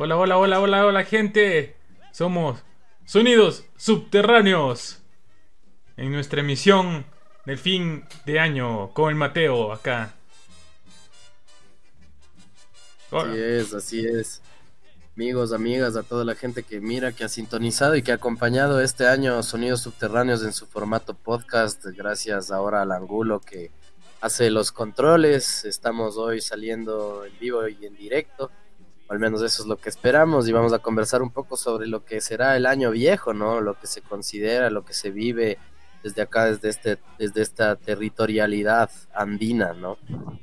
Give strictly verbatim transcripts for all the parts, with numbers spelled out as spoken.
Hola, hola, hola, hola, hola, gente. Somos Sonidos Subterráneos en nuestra emisión del fin de año con el Mateo acá. Así Hola. es, así es. Amigos, amigas, a toda la gente que mira, que ha sintonizado y que ha acompañado este año Sonidos Subterráneos en su formato podcast. Gracias ahora al Angulo que hace los controles. Estamos hoy saliendo en vivo y en directo. O al menos eso es lo que esperamos. Y vamos a conversar un poco sobre lo que será el año viejo, ¿no? Lo que se considera, lo que se vive desde acá, desde este, desde esta territorialidad andina, ¿no?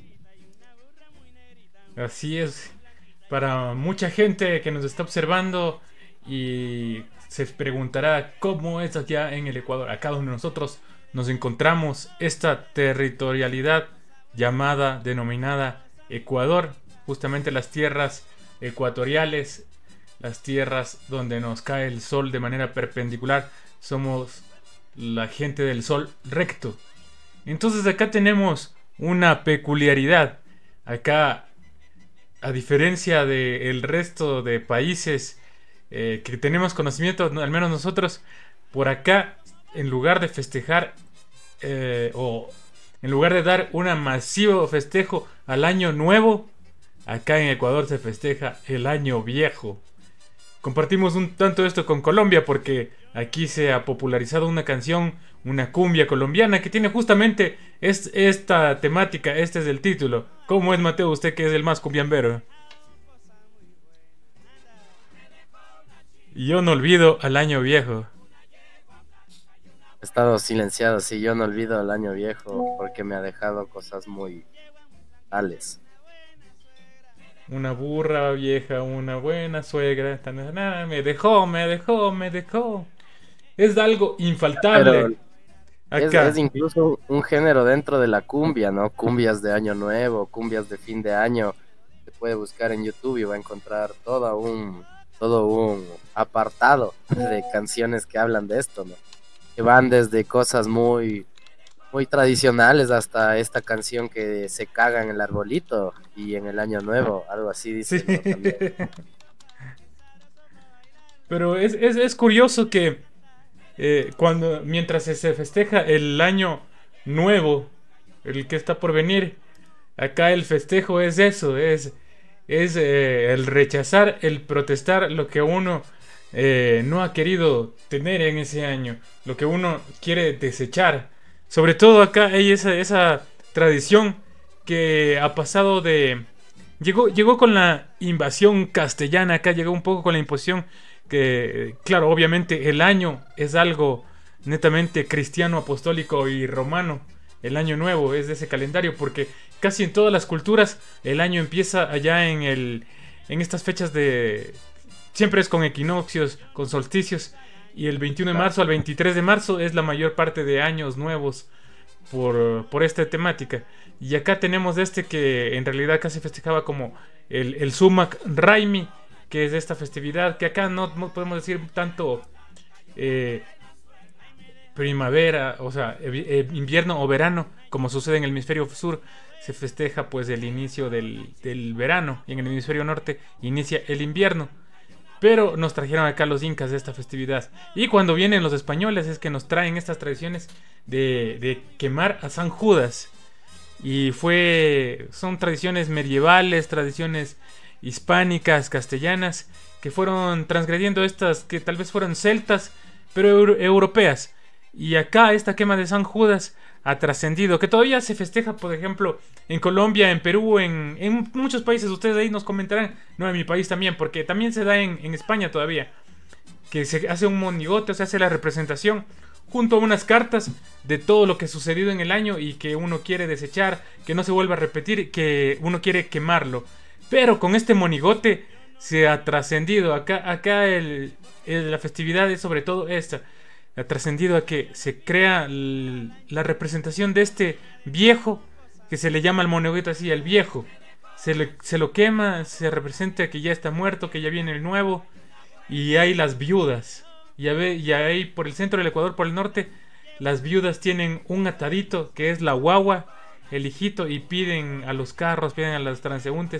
Así es. Para mucha gente que nos está observando y se preguntará cómo es allá en el Ecuador. Acá donde nosotros nos encontramos, esta territorialidad llamada, denominada Ecuador, justamente las tierras ecuatoriales, las tierras donde nos cae el sol de manera perpendicular, somos la gente del sol recto. Entonces acá tenemos una peculiaridad. Acá, a diferencia del resto de países eh, que tenemos conocimiento, al menos nosotros, por acá, en lugar de festejar eh, o en lugar de dar un masivo festejo al año nuevo, acá en Ecuador se festeja el año viejo. Compartimos un tanto esto con Colombia porque aquí se ha popularizado una canción, una cumbia colombiana que tiene justamente es, esta temática. Este es el título. ¿Cómo es, Mateo, usted que es el más cumbiambero? Yo no olvido al año viejo. He estado silenciado, sí, yo no olvido el año viejo porque me ha dejado cosas muy tales. Una burra vieja, una buena suegra. Tan, nada, me dejó, me dejó, me dejó. Es algo Pero infaltable es, es acá. incluso un género dentro de la cumbia, ¿no? Cumbias de año nuevo, cumbias de fin de año. Se puede buscar en YouTube y va a encontrar todo un, todo un apartado de canciones que hablan de esto, ¿no? Que van desde cosas muy muy tradicionales hasta esta canción que se caga en el arbolito y en el año nuevo, algo así Sí. dice, ¿no? También. Pero es, es, es curioso que eh, cuando mientras se se festeja el año nuevo, el que está por venir, acá el festejo es eso, es, es eh, el rechazar, el protestar lo que uno eh, no ha querido tener en ese año, lo que uno quiere desechar. Sobre todo acá hay esa, esa tradición que ha pasado de... Llegó, llegó con la invasión castellana, acá llegó un poco con la imposición que, claro, obviamente el año es algo netamente cristiano, apostólico y romano. El año nuevo es de ese calendario porque casi en todas las culturas el año empieza allá en el en estas fechas de siempre es con equinoccios, con solsticios y el veintiuno de Claro. marzo al veintitrés de marzo es la mayor parte de años nuevos por, por esta temática. Y acá tenemos este que en realidad acá se festejaba como el, el Sumac Raimi, que es esta festividad que acá no, no podemos decir tanto eh, primavera, o sea, eh, invierno o verano, como sucede en el hemisferio sur, se festeja pues el inicio del, del verano y en el hemisferio norte inicia el invierno. Pero nos trajeron acá los incas de esta festividad. Y cuando vienen los españoles es que nos traen estas tradiciones de, de quemar a San Judas. Y fue, son tradiciones medievales, tradiciones hispánicas, castellanas, que fueron transgrediendo estas, que tal vez fueron celtas, pero euro europeas. Y acá esta quema de San Judas ha trascendido, que todavía se festeja, por ejemplo, en Colombia, en Perú, en, en muchos países. Ustedes ahí nos comentarán, no, en mi país también, porque también se da en, en España todavía, que se hace un monigote, o se hace la representación junto a unas cartas de todo lo que ha sucedido en el año y que uno quiere desechar, que no se vuelva a repetir, que uno quiere quemarlo. Pero con este monigote se ha trascendido. Acá, acá el, el, la festividad es sobre todo esta. Ha trascendido a que se crea l- la representación de este viejo que se le llama al monigote así, el viejo. Se, le, se lo quema, se representa que ya está muerto, que ya viene el nuevo. Y hay las viudas. Y, a ver, y ahí por el centro del Ecuador, por el norte, las viudas tienen un atadito que es la guagua, el hijito, y piden a los carros, piden a los transeúntes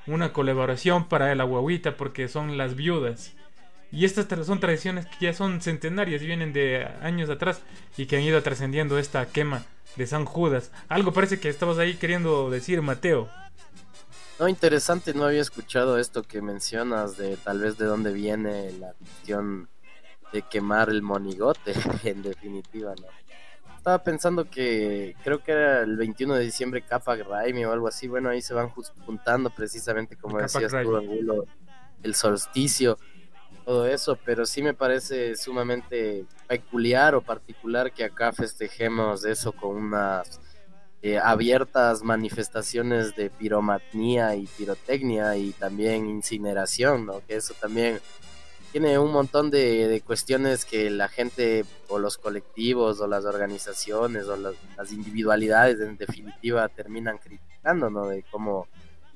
una colaboración para la guaguita porque son las viudas. Y estas tra- son tradiciones que ya son centenarias, vienen de años atrás y que han ido trascendiendo esta quema de San Judas. Algo parece que estabas ahí queriendo decir, Mateo. No, interesante, no había escuchado esto que mencionas de tal vez de dónde viene la cuestión de quemar el monigote, en definitiva, ¿no? Estaba pensando que creo que era el veintiuno de diciembre Capac Raimi o algo así. Bueno, ahí se van jus- juntando precisamente, como Capac decías tú, Raimi. Angulo, el solsticio, todo eso, pero sí me parece sumamente peculiar o particular que acá festejemos eso con unas eh, abiertas manifestaciones de piromanía y pirotecnia y también incineración, ¿no? Que eso también tiene un montón de, de cuestiones que la gente o los colectivos o las organizaciones o las, las individualidades en definitiva terminan criticando, ¿no? De cómo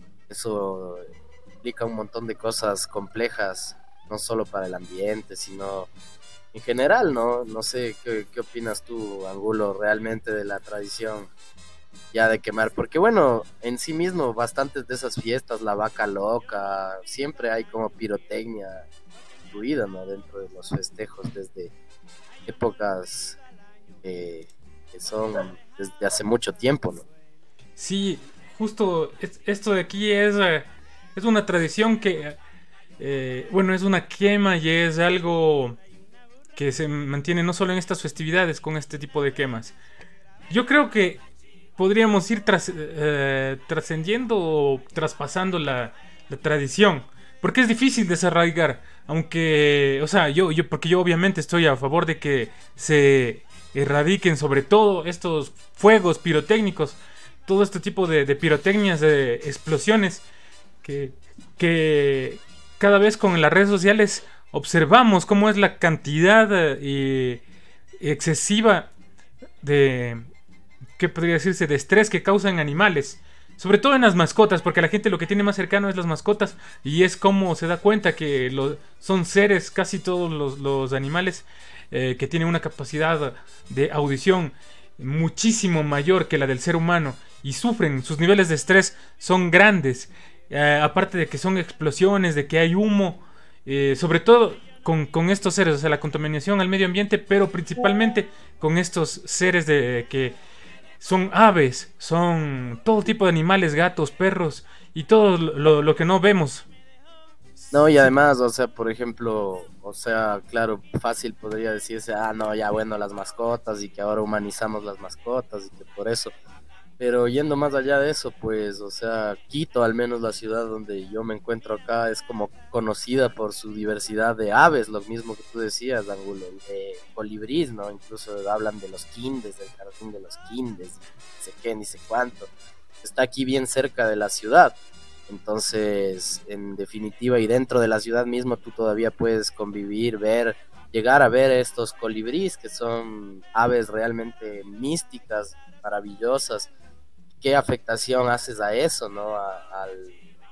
eso implica un montón de cosas complejas, no solo para el ambiente, sino en general, ¿no? No sé, ¿qué, qué opinas tú, Angulo, realmente de la tradición ya de quemar? Porque bueno, en sí mismo bastantes de esas fiestas, la vaca loca, siempre hay como pirotecnia incluida, ¿no? Dentro de los festejos desde épocas eh, que son desde hace mucho tiempo, ¿no? Sí, justo es- esto de aquí es, eh, es una tradición que, eh, bueno, es una quema y es algo que se mantiene no solo en estas festividades con este tipo de quemas. Yo creo que podríamos ir tras, eh, trascendiendo o traspasando la, la tradición, porque es difícil desarraigar, aunque, o sea, yo, yo, porque yo obviamente estoy a favor de que se erradiquen sobre todo estos fuegos pirotécnicos, todo este tipo de, de pirotecnias, de explosiones, que, que cada vez con las redes sociales observamos cómo es la cantidad eh, excesiva de, ¿qué podría decirse?, de estrés que causan animales. Sobre todo en las mascotas, porque la gente lo que tiene más cercano es las mascotas y es como se da cuenta que lo, son seres, casi todos los, los animales, eh, que tienen una capacidad de audición muchísimo mayor que la del ser humano y sufren, sus niveles de estrés son grandes, eh, aparte de que son explosiones, de que hay humo, eh, sobre todo con, con estos seres, o sea, la contaminación al medio ambiente, pero principalmente con estos seres de que son aves, son todo tipo de animales, gatos, perros y todo lo, lo que no vemos. No, y Sí, además, o sea, por ejemplo, o sea, claro, fácil podría decirse, ah, no, ya bueno, las mascotas y que ahora humanizamos las mascotas y que por eso, pero yendo más allá de eso, pues, o sea, Quito, al menos la ciudad donde yo me encuentro acá, es como conocida por su diversidad de aves, lo mismo que tú decías, Angulo, de colibrís, ¿no? Incluso hablan de los quindes, del jardín de los quindes, ni sé qué, ni sé cuánto. Está aquí bien cerca de la ciudad. Entonces, en definitiva, y dentro de la ciudad mismo, tú todavía puedes convivir, ver, llegar a ver estos colibríes, que son aves realmente místicas, maravillosas. ¿Qué afectación haces a eso, ¿no? A- al,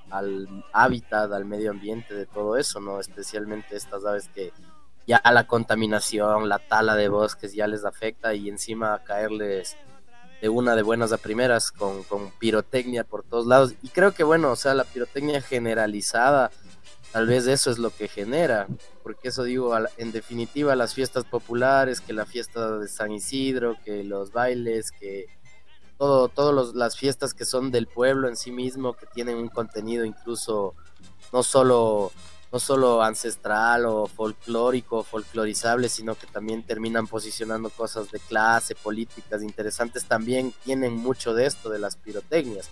al hábitat, al medio ambiente de todo eso, ¿no? Especialmente estas aves que ya la contaminación, la tala de bosques ya les afecta y encima caerles de una de buenas a primeras con, con pirotecnia por todos lados. Y creo que, bueno, o sea, la pirotecnia generalizada, tal vez eso es lo que genera, porque eso digo, en definitiva, las fiestas populares, que la fiesta de San Isidro, que los bailes, que todo, todas las fiestas que son del pueblo en sí mismo, que tienen un contenido incluso no solo, no solo ancestral o folclórico, folclorizable, sino que también terminan posicionando cosas de clase, políticas interesantes, también tienen mucho de esto, de las pirotecnias.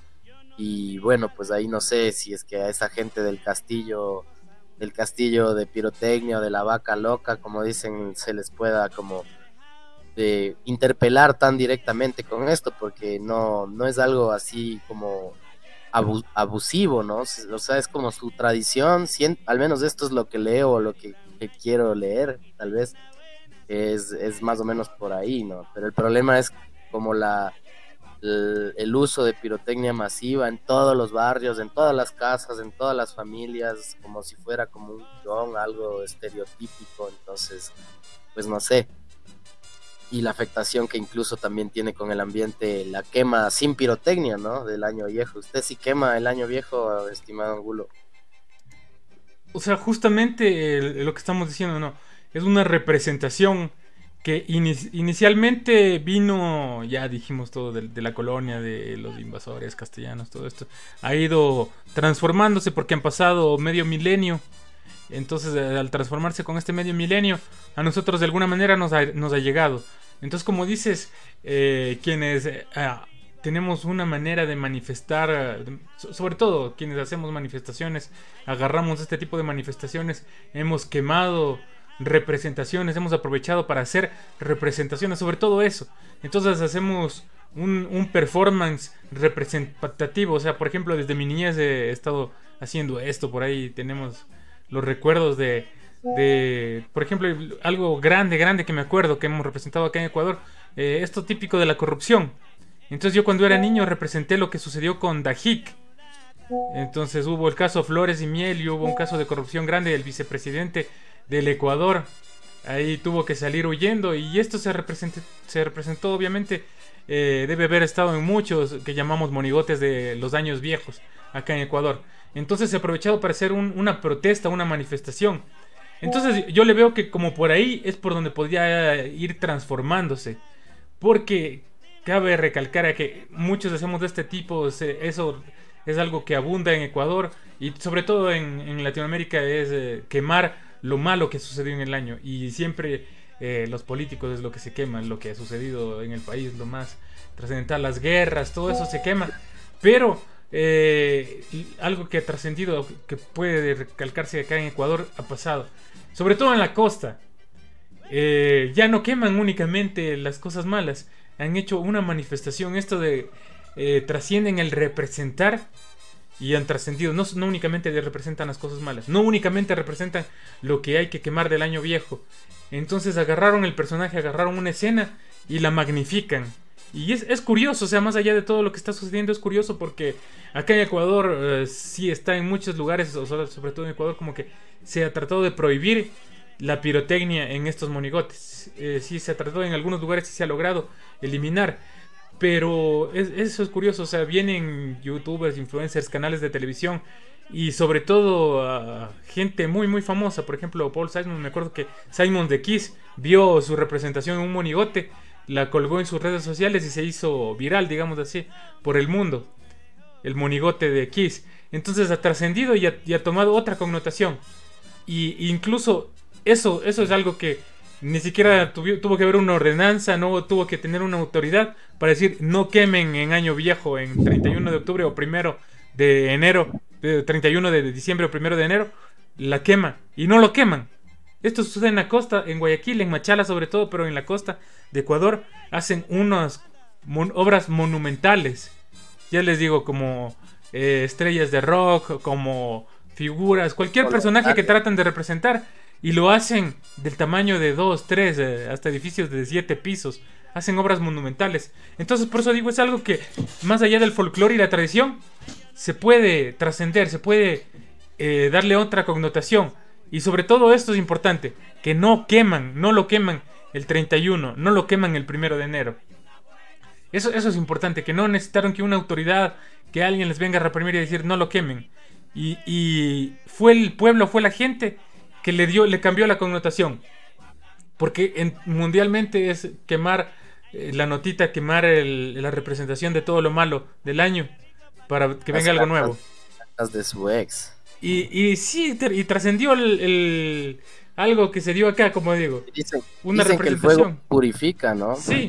Y bueno, pues ahí no sé si es que a esa gente del castillo, del castillo de pirotecnia o de la vaca loca, como dicen, se les pueda como de interpelar tan directamente con esto, porque no, no es algo así como abu abusivo, ¿no? O sea, es como su tradición, cien, al menos esto es lo que leo o lo que, que quiero leer, tal vez es, es más o menos por ahí, ¿no? Pero el problema es como la, el, el uso de pirotecnia masiva en todos los barrios, en todas las casas, en todas las familias, como si fuera como un guión, algo estereotípico, entonces, pues no sé. y la afectación que incluso también tiene con el ambiente la quema sin pirotecnia, ¿no? Del año viejo. ¿Usted sí quema el año viejo, estimado Angulo? O sea, justamente el- lo que estamos diciendo, ¿no? Es una representación que ini- inicialmente vino, ya dijimos todo, de, de la colonia, de los invasores castellanos, todo esto. Ha ido transformándose porque han pasado medio milenio. Entonces, eh, al transformarse con este medio milenio, a nosotros de alguna manera nos ha, nos ha llegado. Entonces, como dices, eh, quienes eh, ah, tenemos una manera de manifestar, eh, de- so- sobre todo quienes hacemos manifestaciones, agarramos este tipo de manifestaciones, hemos quemado representaciones, hemos aprovechado para hacer representaciones, sobre todo eso. Entonces, hacemos un, un performance representativo. O sea, por ejemplo, desde mi niñez he estado haciendo esto, por ahí tenemos los recuerdos de, de, por ejemplo, algo grande, grande que me acuerdo que hemos representado acá en Ecuador, eh, esto típico de la corrupción. Entonces yo cuando era niño representé lo que sucedió con Dajic. Entonces hubo el caso Flores y Miel y hubo un caso de corrupción grande del vicepresidente del Ecuador. Ahí tuvo que salir huyendo y esto se, representó, se representó obviamente, eh, debe haber estado en muchos que llamamos monigotes de los años viejos acá en Ecuador. Entonces se ha aprovechado para hacer un, una protesta, una manifestación. Entonces yo le veo que como por ahí es por donde podría ir transformándose. Porque cabe recalcar a que muchos hacemos de este tipo, se- eso es algo que abunda en Ecuador y sobre todo en, en Latinoamérica es eh, quemar lo malo que sucedió en el año. Y siempre eh, los políticos es lo que se queman, lo que ha sucedido en el país, lo más trascendental, las guerras, todo eso se quema. Pero eh, algo que ha trascendido, que puede recalcarse acá en Ecuador, ha pasado. Sobre todo en la costa. Eh, ya no queman únicamente las cosas malas. Han hecho una manifestación. Esto de eh, trascienden el representar y han trascendido. No, no únicamente representan las cosas malas. No únicamente representan lo que hay que quemar del año viejo. Entonces agarraron el personaje, agarraron una escena y la magnifican. Y es, es curioso, o sea, más allá de todo lo que está sucediendo, es curioso porque acá en Ecuador eh, sí está en muchos lugares, o sea, sobre todo en Ecuador, como que se ha tratado de prohibir la pirotecnia en estos monigotes. Eh, sí se ha tratado, en algunos lugares sí se ha logrado eliminar. Pero es, eso es curioso, o sea, vienen youtubers, influencers, canales de televisión y sobre todo uh, gente muy muy famosa. Por ejemplo, Paul Simon, me acuerdo que Simon de Kiss vio su representación en un monigote, la colgó en sus redes sociales y se hizo viral, digamos así, por el mundo. El monigote de Kiss. Entonces ha trascendido y, y ha tomado otra connotación. Y incluso eso, eso es algo que ni siquiera tuvo, tuvo que haber una ordenanza, no tuvo que tener una autoridad para decir no quemen en año viejo, en treinta y uno de octubre o primero de enero, treinta y uno de diciembre o primero de enero, la quema. Y no lo queman. Esto sucede en la costa, en Guayaquil, en Machala sobre todo, pero en la costa de Ecuador hacen unas mon obras monumentales. Ya les digo, como eh, estrellas de rock, como figuras, cualquier personaje que tratan de representar. Y lo hacen del tamaño de dos, tres, eh, hasta edificios de siete pisos. Hacen obras monumentales. Entonces por eso digo, es algo que más allá del folclore y la tradición, se puede trascender, se puede eh, darle otra connotación. Y sobre todo esto es importante, que no queman, no lo queman el treinta y uno, no lo queman el primero de enero. Eso, eso es importante, que no necesitaron que una autoridad, que alguien les venga a reprimir y decir no lo quemen. Y, y fue el pueblo, fue la gente que le dio, le cambió la connotación. Porque en, mundialmente es quemar eh, la notita, quemar el, la representación de todo lo malo del año para que venga algo nuevo. Las de su ex. Y, y sí, y trascendió el, el algo que se dio acá, como digo. Dicen, una dicen que el fuego purifica, ¿no? Sí.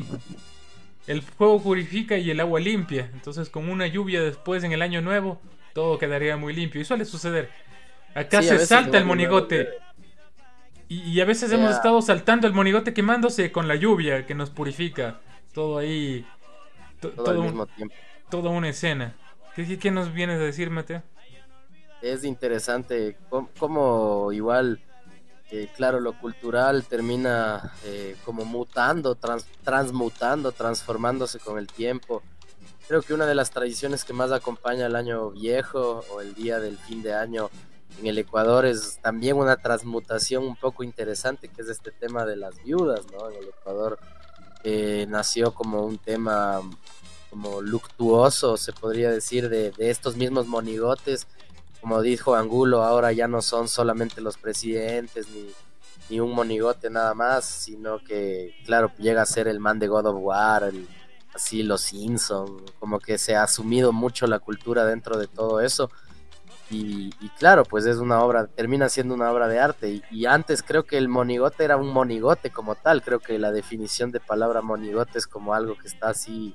El fuego purifica y el agua limpia. Entonces, con una lluvia después en el año nuevo, todo quedaría muy limpio. Y suele suceder. Acá sí, se salta el monigote. Y, y a veces yeah. hemos estado saltando el monigote quemándose con la lluvia que nos purifica. Todo ahí. To, todo, todo al mismo un, tiempo. Toda una escena. ¿Qué, qué nos vienes a decir, Mateo? Es interesante cómo, cómo igual, eh, claro, lo cultural termina eh, como mutando, trans, transmutando, transformándose con el tiempo. Creo que una de las tradiciones que más acompaña el año viejo o el día del fin de año en el Ecuador es también una transmutación un poco interesante, que es este tema de las viudas, ¿no? En el Ecuador eh, nació como un tema como luctuoso, se podría decir, de, de estos mismos monigotes. Como dijo Angulo, ahora ya no son solamente los presidentes ni, ni un monigote nada más, sino que, claro, llega a ser el man de God of War, el, así los Simpson, como que se ha asumido mucho la cultura dentro de todo eso. Y, y claro, pues es una obra, termina siendo una obra de arte. Y, y antes creo que el monigote era un monigote como tal. Creo que la definición de palabra monigote es como algo que está así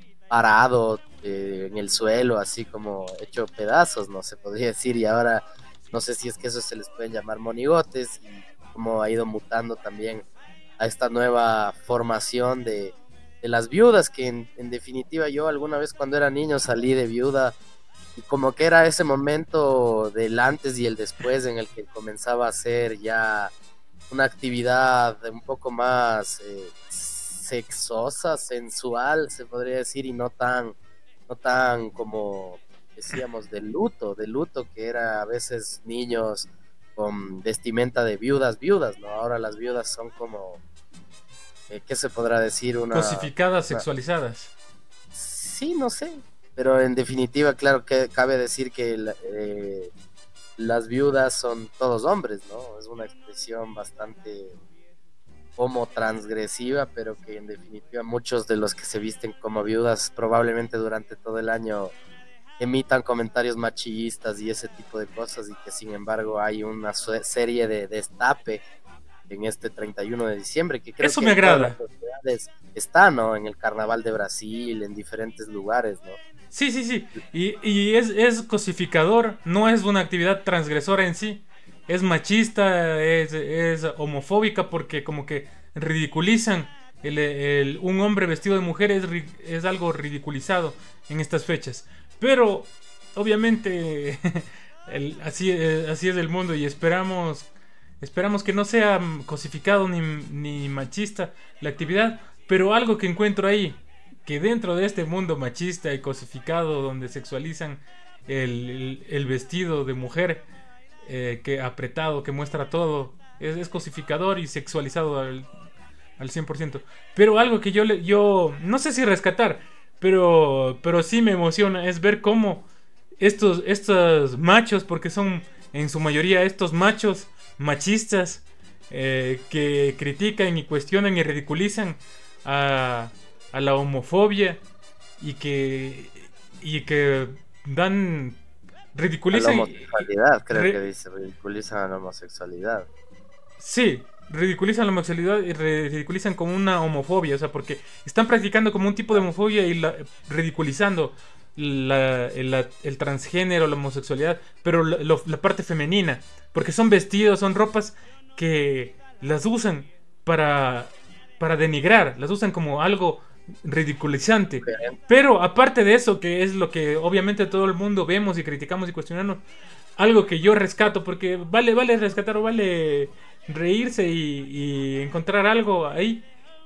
parado eh, en el suelo, así como hecho pedazos, no se podría decir. Y ahora no sé si es que eso se les pueden llamar monigotes y cómo ha ido mutando también a esta nueva formación de, de las viudas, que en, en definitiva yo alguna vez cuando era niño salí de viuda y como que era ese momento del antes y el después en el que comenzaba a ser ya una actividad un poco más eh, sexosa, sensual, se podría decir, y no tan, no tan como decíamos de luto, de luto que era a veces niños con vestimenta de viudas, viudas, ¿no? Ahora las viudas son como, eh, ¿qué se podrá decir? Una, Cosificadas, una... sexualizadas. Sí, no sé, pero en definitiva, claro que cabe decir que eh, las viudas son todos hombres, ¿no? Es una expresión bastante homo transgresiva, pero que en definitiva muchos de los que se visten como viudas probablemente durante todo el año emitan comentarios machistas y ese tipo de cosas, y que sin embargo hay una serie de destape en este treinta y uno de diciembre, que creo Eso que me en todas agrada. las sociedades está, ¿no? En el Carnaval de Brasil, en diferentes lugares, ¿no? Sí, sí, sí. Y, y es, es cosificador, no es una actividad transgresora en sí. Es machista, es, es homofóbica porque como que ridiculizan el, el, un hombre vestido de mujer es, es algo ridiculizado en estas fechas. Pero obviamente el, así, así es el mundo y esperamos esperamos que no sea cosificado ni, ni machista la actividad. Pero algo que encuentro ahí, que dentro de este mundo machista y cosificado donde sexualizan el, el, el vestido de mujer, eh, que apretado, que muestra todo, es, es cosificador y sexualizado al, al cien por ciento. Pero algo que yo, yo no sé si rescatar, pero, pero sí me emociona, es ver cómo estos, estos machos, porque son en su mayoría estos machos machistas, eh, que critican y cuestionan y ridiculizan a, a la homofobia y que y que dan ridiculizan a la homosexualidad, creo re, que dice, ridiculizan a la homosexualidad. Sí, ridiculizan la homosexualidad y ridiculizan como una homofobia, o sea, porque están practicando como un tipo de homofobia y la, ridiculizando la, el, la, el transgénero, la homosexualidad, pero la, lo, la parte femenina, porque son vestidos, son ropas que las usan para, para denigrar, las usan como algo ridiculizante. Pero aparte de eso, que es lo que obviamente todo el mundo vemos y criticamos y cuestionamos, algo que yo rescato, porque vale, vale rescatar o vale reírse y, y encontrar algo ahí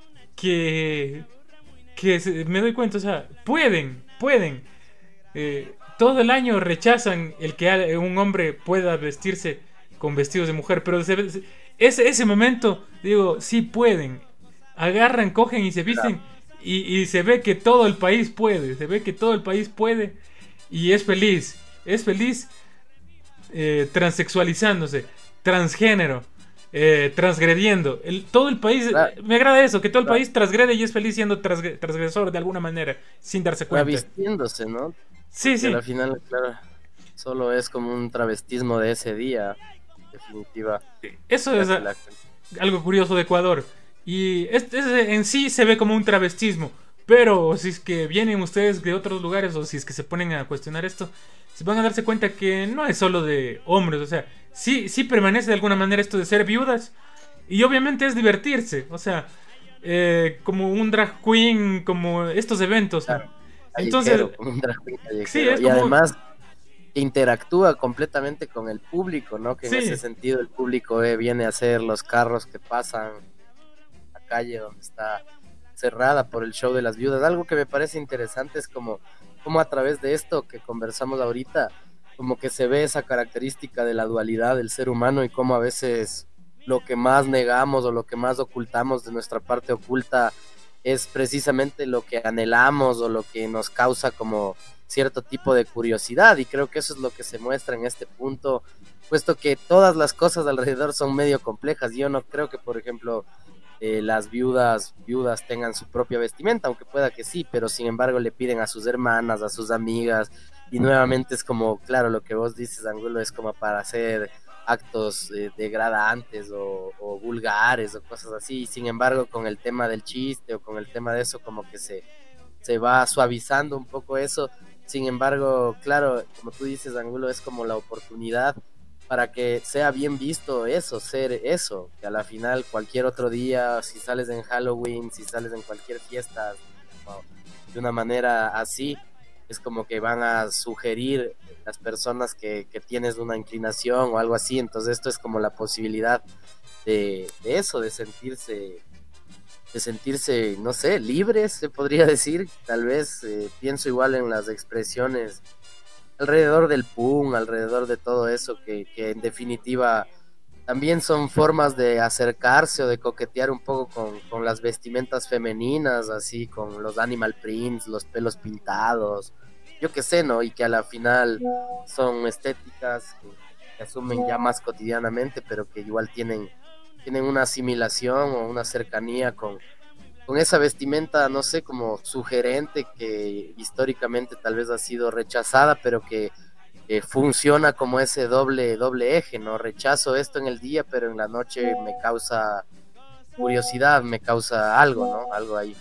que, que se, me doy cuenta, o sea, pueden, pueden. Eh, todo el año rechazan el que un hombre pueda vestirse con vestidos de mujer, pero se, se, ese, ese momento, digo, sí pueden. Agarran, cogen y se visten y, y se ve que todo el país puede, se ve que todo el país puede y es feliz, es feliz eh, transexualizándose, transgénero. Eh, transgrediendo el, todo el país, claro. Me agrada eso, que todo el claro. país transgrede y es feliz siendo transg transgresor de alguna manera, sin darse cuenta. Vistiéndose, ¿no? Sí, Porque sí. Al final, claro, solo es como un travestismo de ese día, definitiva. Eso es a, algo curioso de Ecuador. Y este, este en sí se ve como un travestismo. Pero si es que vienen ustedes de otros lugares o si es que se ponen a cuestionar esto, se van a darse cuenta que no es solo de hombres, o sea, sí, sí permanece de alguna manera esto de ser viudas y obviamente es divertirse, o sea, eh, como un drag queen, como estos eventos, ¿no? Claro, entonces, un drag queen sí, es y como... además interactúa completamente con el público, ¿no? Que en sí. ese sentido el público eh, viene a ser los carros que pasan la calle donde está cerrada por el show de las viudas. Algo que me parece interesante es como, como a través de esto que conversamos ahorita, como que se ve esa característica de la dualidad del ser humano y cómo a veces lo que más negamos o lo que más ocultamos de nuestra parte oculta es precisamente lo que anhelamos o lo que nos causa como cierto tipo de curiosidad, y creo que eso es lo que se muestra en este punto, puesto que todas las cosas alrededor son medio complejas. Yo no creo que, por ejemplo, eh, las viudas viudas tengan su propia vestimenta, aunque pueda que sí, pero sin embargo le piden a sus hermanas, a sus amigas, y nuevamente es como, claro, lo que vos dices, Angulo, es como para hacer actos eh, degradantes o, o vulgares o cosas así, y sin embargo con el tema del chiste o con el tema de eso como que se, se va suavizando un poco eso. Sin embargo, claro, como tú dices, Angulo, es como la oportunidad para que sea bien visto eso, ser eso, que a la final cualquier otro día, si sales en Halloween, si sales en cualquier fiesta, de una manera así, es como que van a sugerir las personas que, que tienes una inclinación o algo así. Entonces esto es como la posibilidad de, de eso, de sentirse, de sentirse, no sé, libres, se podría decir. Tal vez eh, pienso igual en las expresiones alrededor del punk, alrededor de todo eso, que, que en definitiva también son formas de acercarse o de coquetear un poco con, con las vestimentas femeninas, así con los animal prints, los pelos pintados, yo qué sé, ¿no? Y que a la final son estéticas que, que asumen ya más cotidianamente, pero que igual tienen, tienen una asimilación o una cercanía con, con esa vestimenta, no sé, como sugerente, que históricamente tal vez ha sido rechazada, pero que eh, funciona como ese doble, doble eje, ¿no? Rechazo esto en el día, pero en la noche me causa curiosidad, me causa algo, ¿no? Algo ahí.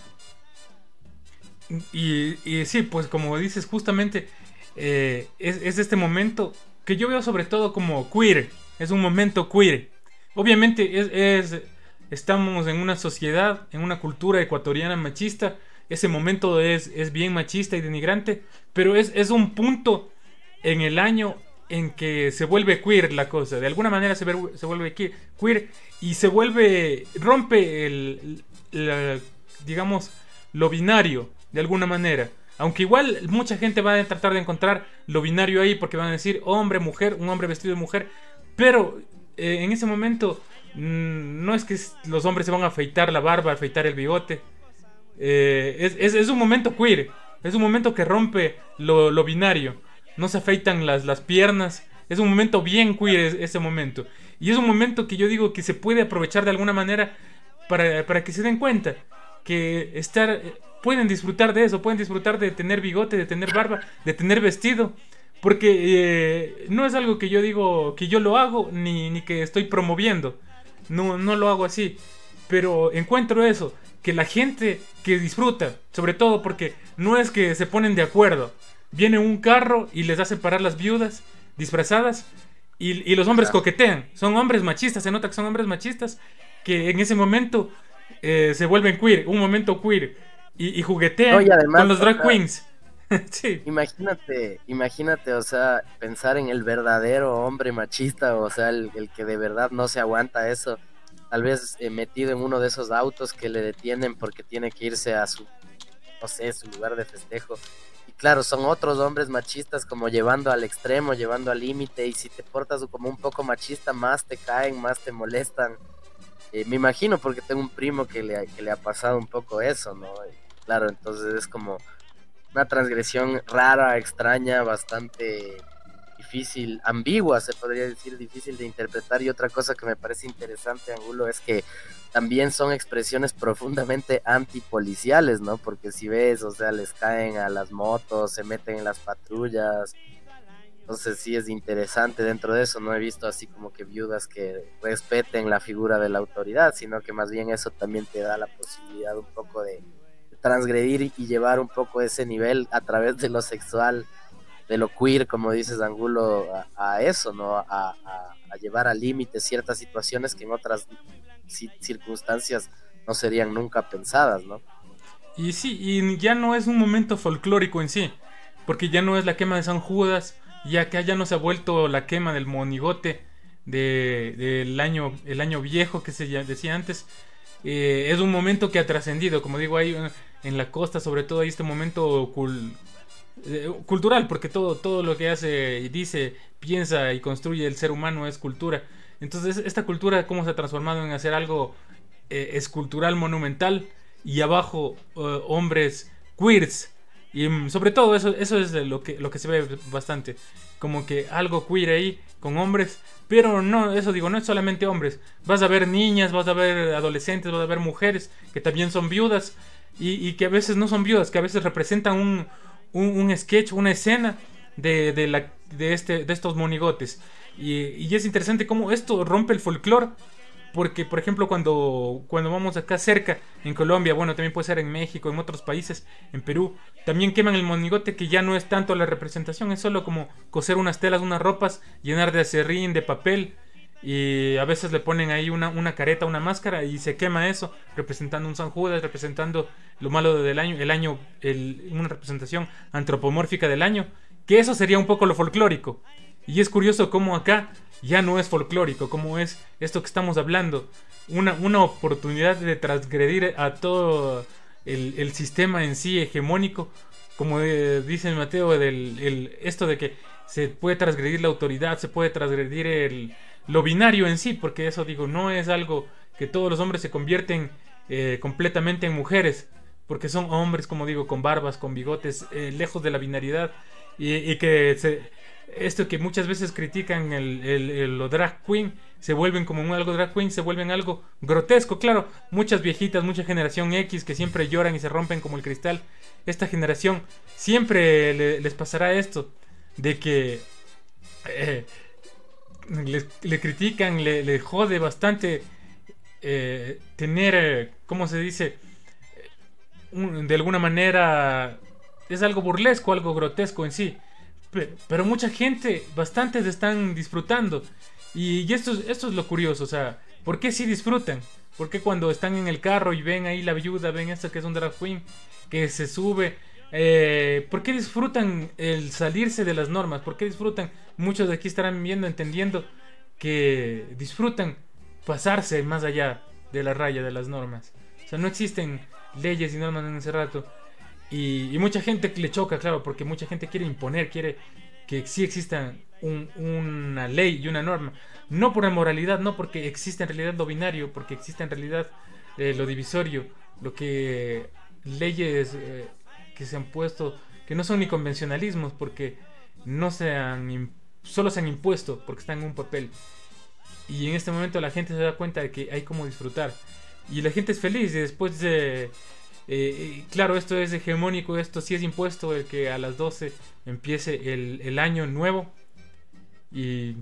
Y, y sí, pues como dices, justamente eh, es, es este momento que yo veo sobre todo como queer, es un momento queer. Obviamente es, es estamos en una sociedad, en una cultura ecuatoriana machista, ese momento es, es bien machista y denigrante, pero es, es un punto en el año en que se vuelve queer la cosa, de alguna manera se, ver, se vuelve queer y se vuelve, rompe el, la, digamos, lo binario de alguna manera. Aunque igual mucha gente va a tratar de encontrar lo binario ahí porque van a decir hombre, mujer, un hombre vestido de mujer, pero eh, en ese momento mmm, no es que los hombres se van a afeitar la barba, afeitar el bigote. Eh, es, es, es un momento queer, es un momento que rompe lo, lo binario. No se afeitan las, las piernas. Es un momento bien queer ese momento. Y es un momento que yo digo que se puede aprovechar de alguna manera para, para que se den cuenta que estar, pueden disfrutar de eso, pueden disfrutar de tener bigote, de tener barba, de tener vestido. Porque eh, no es algo que yo digo que yo lo hago ni, ni que estoy promoviendo. No, no lo hago así. Pero encuentro eso, que la gente que disfruta, sobre todo porque no es que se ponen de acuerdo. Viene un carro y les hace parar las viudas disfrazadas y, y los hombres claro. coquetean. Son hombres machistas, se nota que son hombres machistas que en ese momento eh, se vuelven queer, un momento queer y, y juguetean no, y además, con los drag o sea, queens. Sí. Imagínate, imagínate, o sea, pensar en el verdadero hombre machista, o sea, el, el que de verdad no se aguanta eso, tal vez eh, metido en uno de esos autos que le detienen porque tiene que irse a su, no sé, su lugar de festejo. Y claro, son otros hombres machistas como llevando al extremo, llevando al límite, y si te portas como un poco machista, más te caen, más te molestan. Eh, me imagino porque tengo un primo que le, que le ha pasado un poco eso, ¿no? Y claro, entonces es como una transgresión rara, extraña, bastante difícil, ambigua, se podría decir, difícil de interpretar. Y otra cosa que me parece interesante, Angulo, es que también son expresiones profundamente antipoliciales, ¿no? Porque si ves, o sea, les caen a las motos, se meten en las patrullas. Entonces sí es interesante dentro de eso. No he visto así como que viudas que respeten la figura de la autoridad, sino que más bien eso también te da la posibilidad un poco de transgredir y llevar un poco ese nivel a través de lo sexual, de lo queer, como dices, Angulo, a, a eso, ¿no? A, a, a llevar al límite ciertas situaciones que en otras circunstancias no serían nunca pensadas, ¿no? Y sí, y ya no es un momento folclórico en sí, porque ya no es la quema de San Judas, ya que ya no se ha vuelto la quema del monigote de, del año, el año viejo que se decía antes. Eh, es un momento que ha trascendido, como digo, ahí en la costa, sobre todo hay este momento cul, eh, cultural, porque todo, todo lo que hace y dice, piensa y construye el ser humano es cultura. Entonces esta cultura cómo se ha transformado en hacer algo eh, escultural, monumental, y abajo uh, hombres queers. Y um, sobre todo eso, eso es lo que, lo que se ve bastante. Como que algo queer ahí con hombres. Pero no, eso digo, no es solamente hombres. Vas a ver niñas, vas a ver adolescentes, vas a ver mujeres que también son viudas. Y, y que a veces no son viudas, que a veces representan un, un, un sketch, una escena de, de, la, de, este, de estos monigotes. Y, y es interesante cómo esto rompe el folclore. Porque, por ejemplo, cuando, cuando vamos acá cerca, en Colombia, bueno, también puede ser en México, en otros países, en Perú, también queman el monigote, que ya no es tanto la representación, es solo como coser unas telas, unas ropas, llenar de acerrín, de papel, y a veces le ponen ahí una, una careta, una máscara, y se quema eso, representando un San Judas, representando lo malo del año, el año, el, una representación antropomórfica del año, que eso sería un poco lo folclórico. Y es curioso cómo acá ya no es folclórico, como es esto que estamos hablando, una, una oportunidad de transgredir a todo el, el sistema en sí hegemónico, como de, dice Mateo, del, el, esto de que se puede transgredir la autoridad, se puede transgredir el, lo binario en sí, porque eso digo, no es algo que todos los hombres se convierten eh, completamente en mujeres, porque son hombres, como digo, con barbas, con bigotes, eh, lejos de la binariedad, y, y que se... Esto que muchas veces critican el, el, el, lo drag queen, se vuelven como un algo drag queen, se vuelven algo grotesco. Claro, muchas viejitas, mucha generación X que siempre lloran y se rompen como el cristal. Esta generación siempre le, les pasará esto, de que eh, le, le critican, le, le jode bastante eh, tener, eh, ¿cómo se dice? Un, de alguna manera es algo burlesco, algo grotesco en sí. Pero mucha gente, bastantes están disfrutando. Y, y esto, esto es lo curioso, o sea, ¿por qué sí disfrutan? ¿Por qué cuando están en el carro y ven ahí la viuda, ven esto que es un drag queen, que se sube? Eh, ¿Por qué disfrutan el salirse de las normas? ¿Por qué disfrutan? Muchos de aquí estarán viendo, entendiendo que disfrutan pasarse más allá de la raya de las normas. O sea, no existen leyes y normas en ese rato. Y, y mucha gente le choca, claro, porque mucha gente quiere imponer, quiere que sí exista un, una ley y una norma. No por la moralidad, no porque existe en realidad lo binario, porque existe en realidad eh, lo divisorio, lo que leyes eh, que se han puesto, que no son ni convencionalismos, porque no se han, solo se han impuesto, porque están en un papel. Y en este momento la gente se da cuenta de que hay como disfrutar. Y la gente es feliz y después de... Eh, claro, esto es hegemónico, esto sí es impuesto, el que a las doce empiece el, el año nuevo y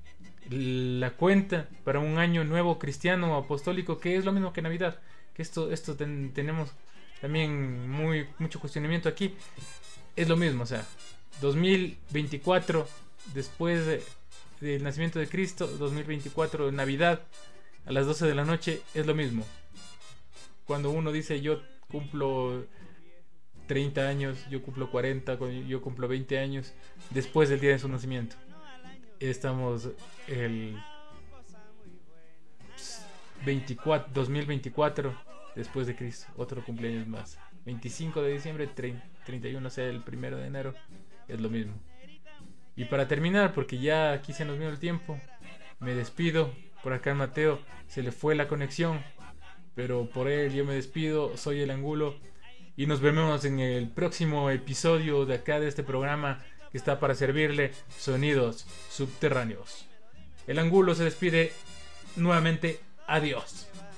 la cuenta para un año nuevo cristiano apostólico, que es lo mismo que Navidad, que esto, esto ten, tenemos también muy, mucho cuestionamiento aquí, es lo mismo, o sea, dos mil veinticuatro después de, del nacimiento de Cristo, dos mil veinticuatro Navidad a las doce de la noche es lo mismo. Cuando uno dice yo cumplo treinta años, yo cumplo cuarenta, yo cumplo veinte años después del día de su nacimiento. Estamos el veinticuatro, dos mil veinticuatro después de Cristo, otro cumpleaños más. veinticinco de diciembre, treinta y uno, o sea, el primero de enero, es lo mismo. Y para terminar, porque ya aquí se nos vino el tiempo, me despido. Por acá Mateo se le fue la conexión, pero por él yo me despido. Soy el Angulo y nos vemos en el próximo episodio de acá de este programa que está para servirle sonidos subterráneos. El Angulo se despide nuevamente. Adiós.